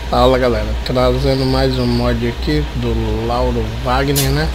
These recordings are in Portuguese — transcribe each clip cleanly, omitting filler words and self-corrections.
Fala galera, trazendo mais um mod aqui do Lauro Wagner, né?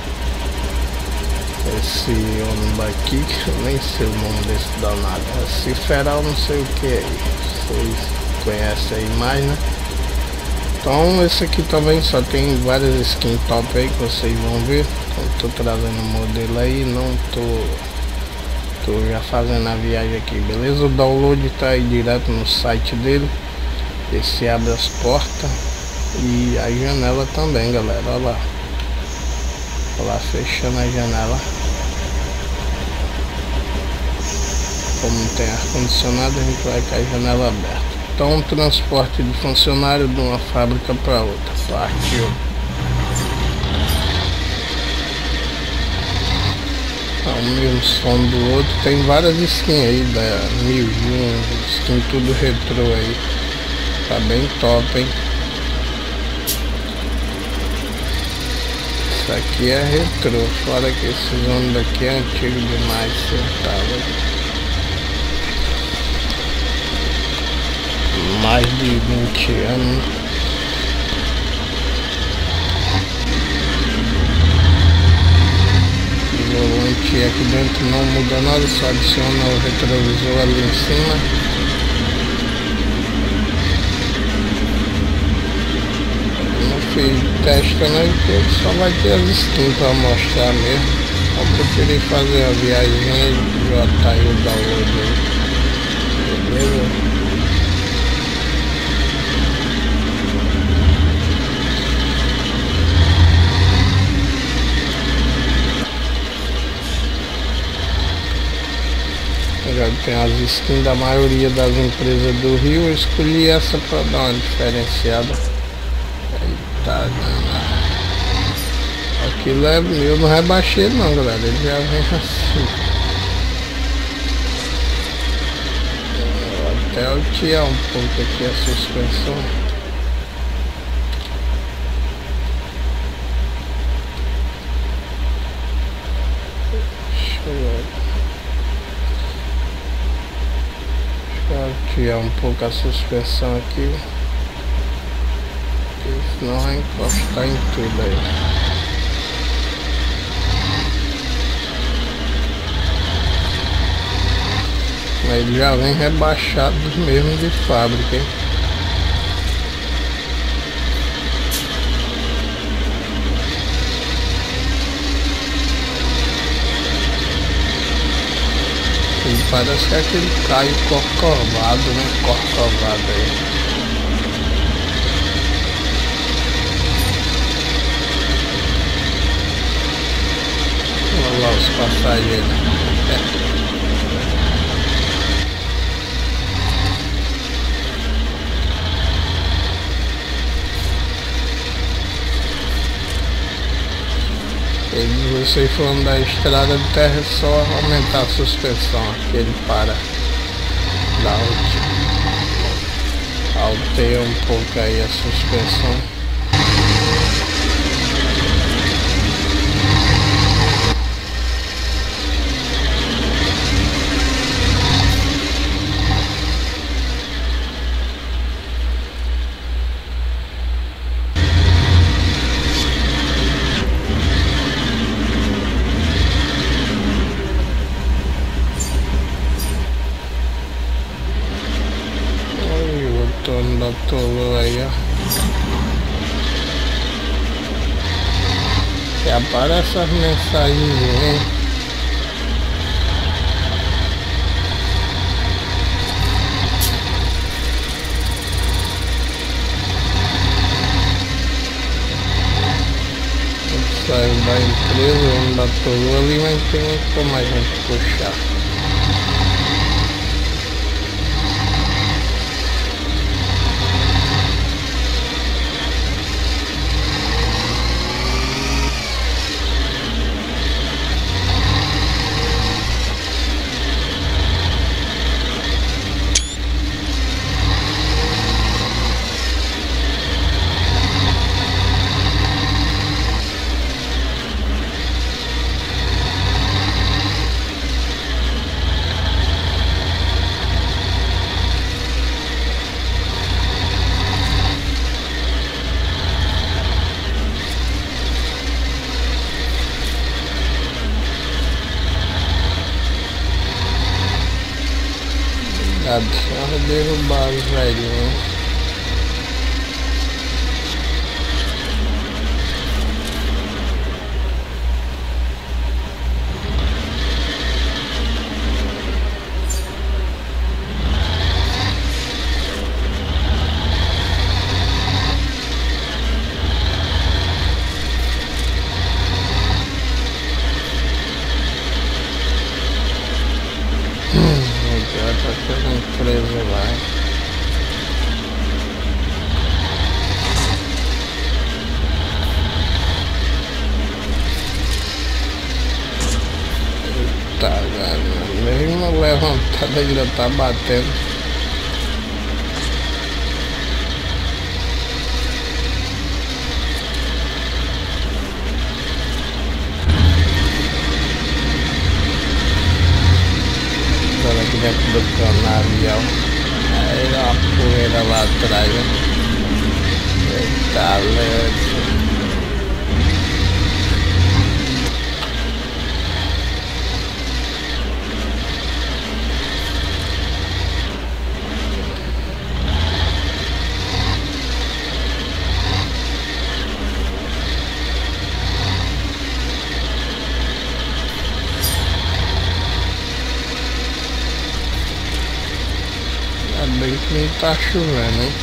Esse ônibus aqui, que eu nem sei o nome desse danado, Ciferal não sei o que é aí, vocês conhecem aí mais, né? Então esse aqui também só tem várias skins top aí que vocês vão ver. Então, tô trazendo o modelo aí, não tô já fazendo a viagem aqui, beleza? O download tá aí direto no site dele. Esse abre as portas e a janela também, galera. Olha lá, olha lá, fechando a janela. Como tem ar condicionado, a gente vai com a janela aberta. Então, transporte de funcionário de uma fábrica para outra. Partiu. O mesmo som do outro. Tem várias skins aí da 1001, skin tudo retrô aí. Tá bem top, hein? Isso aqui é retrô, fora que esse ônibus daqui é antigo demais, sentado. Mais de 20 anos. O volante aqui dentro não muda nada, só adiciona o retrovisor ali em cima. Testa, né? Porque só vai ter as skins para mostrar mesmo. Eu preferi fazer a viagem e já tá aí o download aí. Beleza? Já tem as skins da maioria das empresas do Rio. Eu escolhi essa para dar uma diferenciada. Tá, aquilo é meu, não rebaixei não, galera, ele já vem assim. Até eu tirar um pouco aqui a suspensão. Deixa eu tirar um pouco a suspensão aqui. Senão vai encostar em tudo aí. Mas ele já vem rebaixado mesmo de fábrica, hein? E parece que é aquele Caio Corcovado, né? Corcovado aí. Olha lá os passageiros. Vocês falando da estrada de terra, é só aumentar a suspensão aqui, ele para. Dá alteia um pouco aí a suspensão. Da Tolo aí, ó. E aparece as mensagens, hein? Saiu da empresa, da Tolo ali, mas tem como a gente puxar. Adicionar derrubar os velhinhos. Tá ficando preso lá. Eita, galera, mesmo levantada ainda tá batendo. Aqui dentro do canavial. Aí a poeira lá atrás. Eita, leite. Ainda bem que não tá chovendo, hein?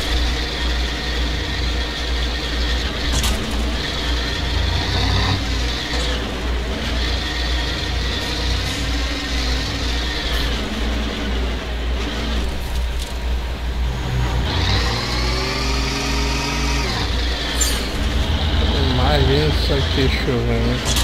Imagina isso aqui chovendo.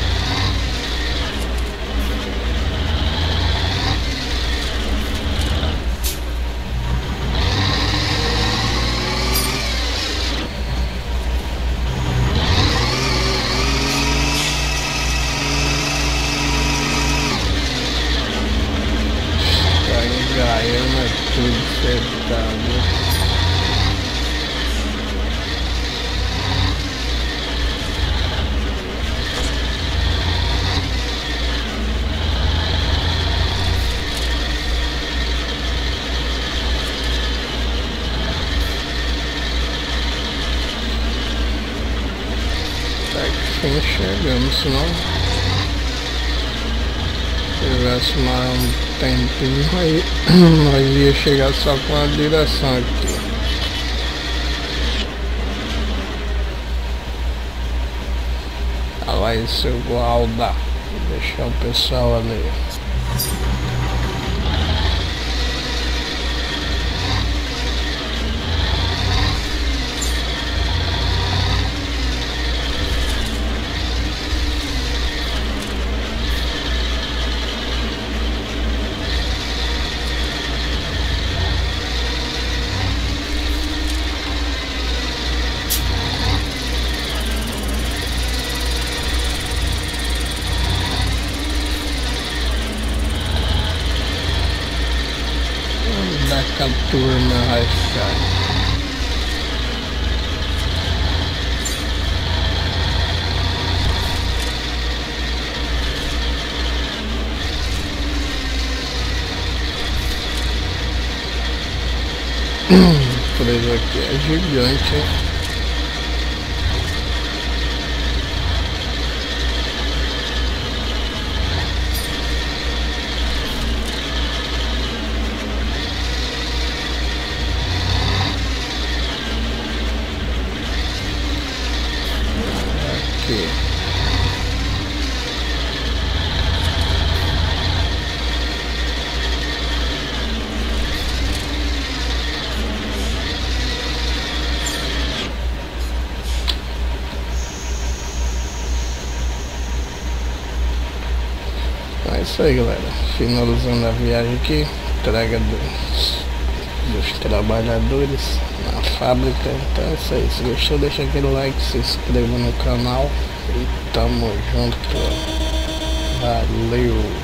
Gaiana tudo cercado. Tá que fim chegando, senão se tivesse mais um tempinho aí nós ia chegar só com a direção aqui. Ah, vai ser igual dá. Deixar o pessoal ali. Da turma vai ficar. Preso aqui é gigante, hein? Aqui. É isso aí, galera, finalizando a viagem aqui, entrega dos trabalhadores na fábrica. Então é isso aí, se gostou deixa aquele like, se inscreva no canal e tamo junto, valeu.